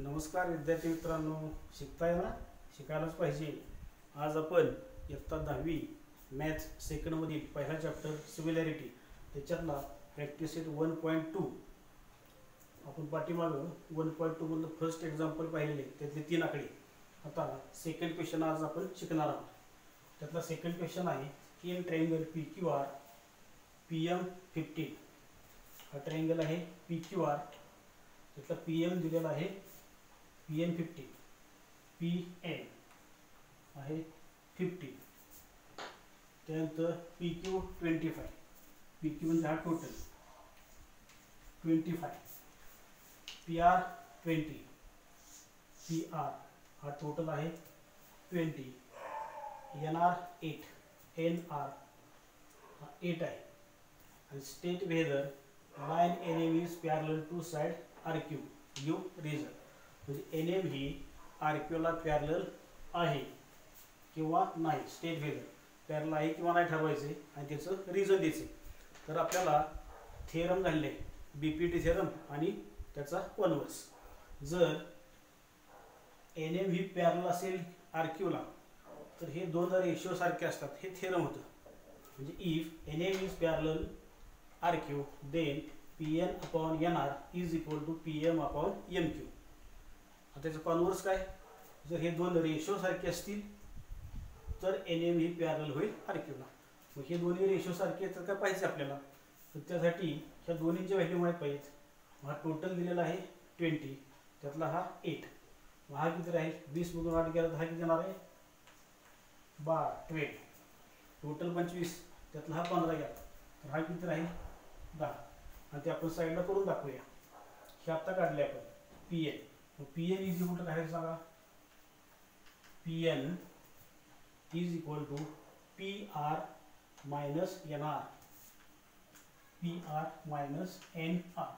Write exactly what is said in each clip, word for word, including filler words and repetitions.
नमस्कार विद्यार्थी मित्रांनो, शिकताय ना? शिकायलाच पाहिजे। आज आपण इयत्ता दहावी मॅथ्स सेकंड मधील पहिला चॅप्टर सिमिलॅरिटी त्याच्यातला practice set one point two आपण पाठीमागं वन पॉइंट टू मधलं फर्स्ट एक्झाम्पल पाहिलेले, त्यातले तीन आकडे। आता सेकंड क्वेश्चन आज आपण शिकणार आहोत। त्यातला सेकंड क्वेश्चन आहे in triangle P Q R P M fifteen. हा ट्रायंगल आहे पी क्यू आर, त्यातला पी एम दिलेला आहे P N fifty, P N आहे फिफ्टी, त्यानंतर P Q twenty five, P Q म्हणजे हा total twenty five, P R twenty, P R हा टोटल आहे twenty, N R eight, N R हा एट आहे, आणि state whether line N M is parallel to side R Q you reason. म्हणजे N M ही R क्यूला parallel आहे किंवा नाही, स्टेट वेदर पॅरलल आहे किंवा नाही ठरवायचे आणि त्याचं रिझन द्यायचे। तर आपल्याला थेरम झाले बी पी टी थेरम आणि त्याचा कॉन्व्हर्स। जर एन एम ही पॅरलल असेल आर क्यूला तर हे दोन रेशिओ सारखे असतात, हे थेरम होतं। म्हणजे if N M is parallel R Q then P N upon N R is equal to P M upon M Q. आता त्याचं कॉन्व्हर्स काय? जर हे दोन रेशिओ सारखे असतील तर एन एम ही पॅरलल होईल आर क्यूला। मग हे दोन्ही रेशिओ सारखे तर काय पाहिजे आपल्याला? तर त्यासाठी ह्या दोन्हींचे व्हॅल्यू माहीत पाहिजेत। हा टोटल दिलेला आहे ट्वेंटी, त्यातला हा एट, मग हा किती राहील? वीस मधून आठ गेला तर हा किती येणार आहे? बारा, ट्वेल्व। टोटल पंचवीस, त्यातला हा पंधरा गेला तर हा किती राहील? दहा। आणि ते आपण साईडला करून दाखवूया। हे आता काढले आपण पी एन, मग P N is equal to काय सांगा? P N is equal to P R minus N R, P R minus N R.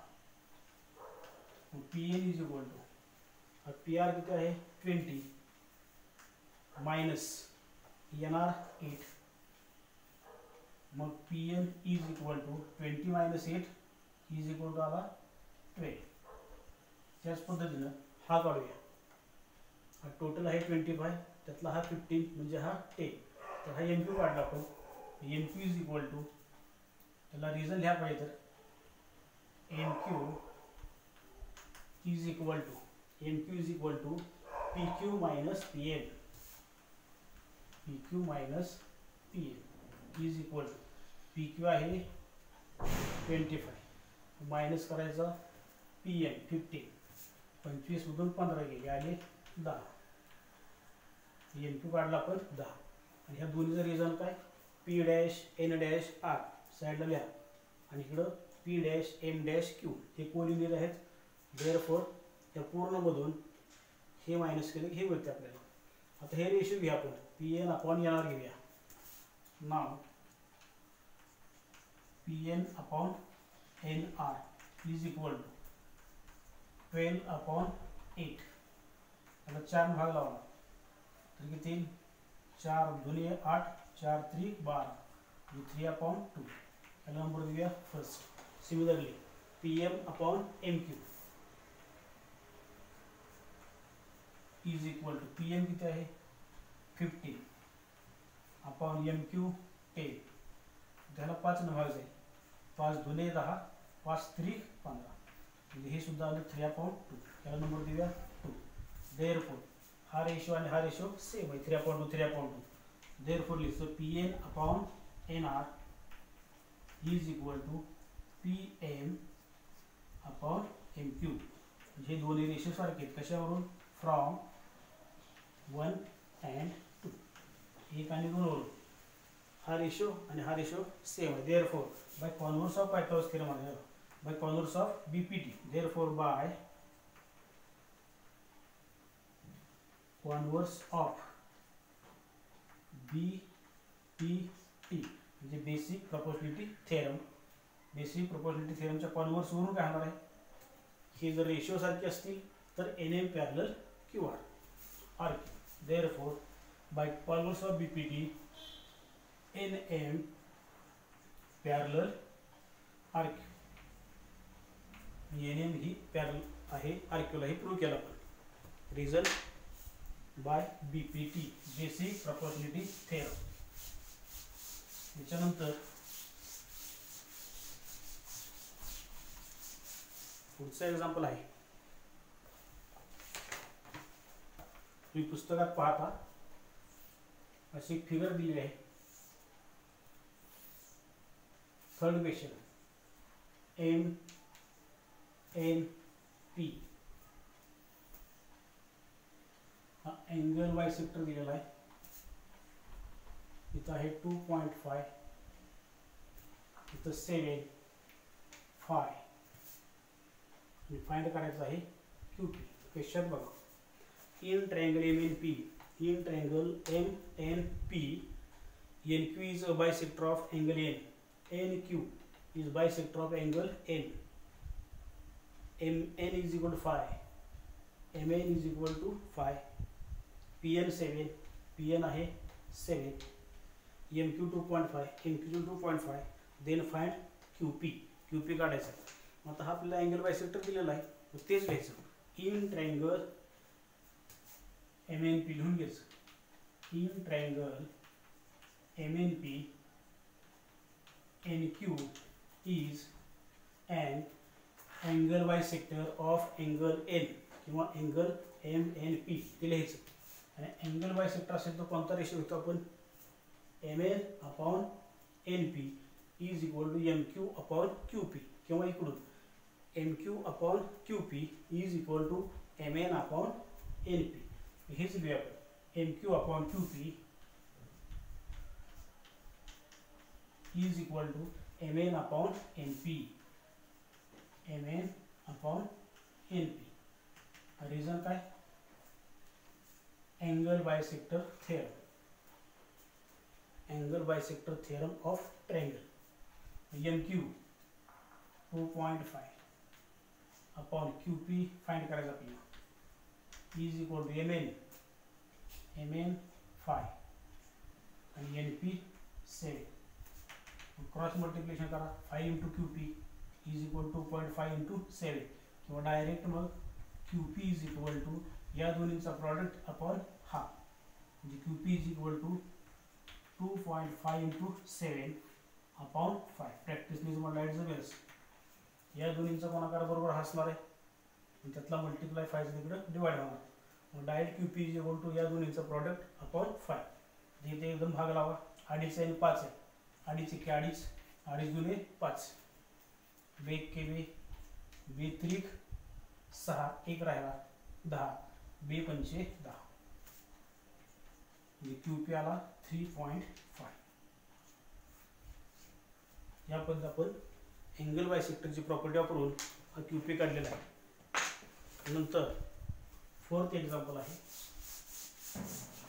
P N is equal to P R किती आहे? Twenty minus N R eight, मग P N is equal to twenty minus eight is equal to आला twelve. त्याच पद्धतीनं हा काढूया। हा total आहे ट्वेंटी फाय, त्यातला हा फिफ्टीन म्हणजे हा टेन, तर हा एम क्यू काढला आपण। M Q is equal to, त्याला रिझन लिहा पाहिजे तर M Q is equal to M Q is equal to P Q minus P N, P Q minus P N is equal to P Q आहे twenty five minus करायचा P N fifteen, पंचवीस मधून पंधरा गेले आले दहा, N Q काढला आपण दहा। आणि ह्या दोन्हीचं रिझन काय? P dash N dash R साईडला लिहा, आणि इकडं P dash M dash Q हे कोलिनियर आहेत। देअरफॉर या पूर्णमधून हे मायनस केले हे मिळते आपल्याला। आता हे रेशिओ घ्या आपण, P N upon N R घेऊया। नाव P N upon N R is equal to twelve upon eight, त्याला चार भाग लावला तर किती? चार दोन्ही आठ, चार त्रिक बारा, थ्री अपॉन टू, त्याला नंबर देऊया first. Similarly P M upon M Q is equal to P M किती आहे? Fifteen upon M Q ten, त्याला पाच न भाग जाईल, पाच दोन्ही दहा, पाच त्रिक पंधरा, म्हणजे हे सुद्धा आलं थ्री अपॉन टू, त्याला नंबर देऊया टू। देअरफॉर हा रेशिओ आणि हा रेशिओ सेम आहे, three upon two, three upon two. Therefore लिहितो P N upon N R is equal to P M upon M Q. म्हणजे हे दोन्ही रेशिओ सारखे आहेत, कशावरून? फ्रॉम वन अँड टू, एक आणि दोन वरून। हा रेशिओ आणि हा रेशिओ सेम आहे। Therefore by converse of Pythagoras theorem आहे, by converse of B P T, therefore by converse of B P T म्हणजे basic proportionality theorem. Basic proportionality थेरमच्या कॉन्व्हर्स वरून काय होणार आहे? हे जर रेशिओ सारखे असतील तर N M parallel Q R R Q. Therefore by converse of B P T N M parallel R Q, N M ही पॅरलल आहे आर क्यूला, हे प्रूव्ह केलं आपण। Reason by B P T, basic proportionality theorem. त्याच्यानंतर पुढचं example आहे. तुम्ही पुस्तकात पाहता अशी एक फिगर दिली आहे. Third question, M N P हा अँगल बाय सेक्टर दिलेला आहे. इथं आहे टू पॉईंट फाय, इथं सेवन फाय आणि फाइंड करायचं आहे क्यू पी. क्वेश्चन बघा. In triangle M N P, in triangle M N P, N Q is a bisector of angle n, N Q is bisector of angle n, M N is equal to five, M N is equal to five, P N seven, P N आहे seven, M Q two point five, M Q two point five, then find Q P. Q P काढायचं. आता हा आपल्याला angle bisector दिलेला आहे, मग तेच घ्यायचं. In triangle M N P लिहून घ्यायचं. In triangle M N P, N Q is and angle bisector of angle N किंवा अँगल एम एन पी ते लिहायचं. आणि अँगल बायसेक्टर असेल तर कोणता रेशो होतो आपण, M N upon N P is equal to M Q upon Q P, किंवा इकडून M Q upon Q P is equal to M N upon N P. हेच लिहूया आपण. M Q upon Q P is equal to M N upon N P, M N upon N P. Reason काय, angle bisector theorem, angle bisector theorem of triangle. M Q two point five upon Q P find करायचं आपल्याला, is equal to M N, M N five आणि N P seven. Cross multiplication करा. Five into Q P is equal to point five into seven, किंवा direct मग Q P is equal to या दोन्हीचा product upon हा, म्हणजे Q P is equal to two point five into seven upon five. प्रॅक्टिसने तुम्हाला light जमेलच. या दोन्हींचा गुणाकार बरोबर असणार आहे, त्यातला मल्टिप्लाय फायचा तिकडे डिवाइड होणार. मग direct Q P is equal to या दोन्हीचा प्रॉडक्ट अपॉन फाय. इथे एकदम भाग लावा. अडीच आणि पाच आहे, अडीच एके अडीच, अडीच दुने पाच, बे के बे, बे त्रिक सहा, एक राहिला दहा, बे पंचे दहा, क्यू पी आला थ्री पॉईंट फाय. या पद्धतीने आपण अँगल बायसेक्टरची प्रॉपर्टी वापरून हा क्यू पी काढलेला आहे. नंतर फोर्थ एक्झाम्पल आहे.